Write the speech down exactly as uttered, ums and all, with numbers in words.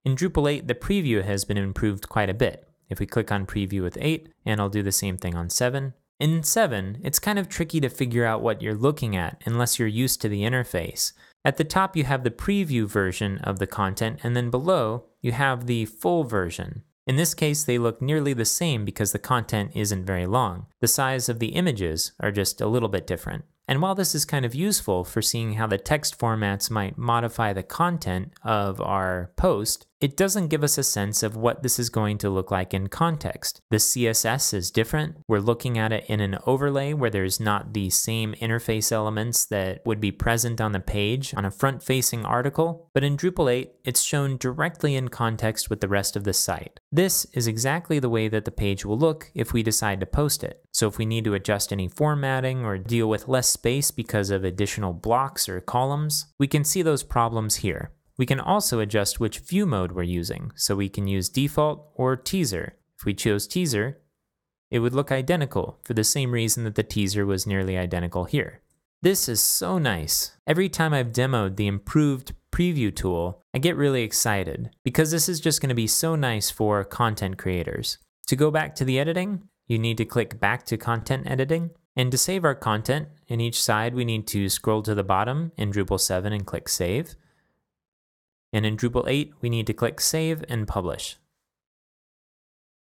In Drupal eight, the preview has been improved quite a bit. If we click on preview with eight, and I'll do the same thing on seven. In seven, it's kind of tricky to figure out what you're looking at unless you're used to the interface. At the top, you have the preview version of the content, and then below, you have the full version. In this case, they look nearly the same because the content isn't very long. The size of the images are just a little bit different. And while this is kind of useful for seeing how the text formats might modify the content of our post, it doesn't give us a sense of what this is going to look like in context. The C S S is different. We're looking at it in an overlay where there's not the same interface elements that would be present on the page on a front-facing article, but in Drupal eight, it's shown directly in context with the rest of the site. This is exactly the way that the page will look if we decide to post it. So if we need to adjust any formatting or deal with less space because of additional blocks or columns, we can see those problems here. We can also adjust which view mode we're using, so we can use default or teaser. If we chose teaser, it would look identical for the same reason that the teaser was nearly identical here. This is so nice. Every time I've demoed the improved preview tool, I get really excited because this is just going to be so nice for content creators. To go back to the editing, you need to click back to content editing. And to save our content, in each side we need to scroll to the bottom in Drupal seven and click save. And in Drupal eight, we need to click save and publish.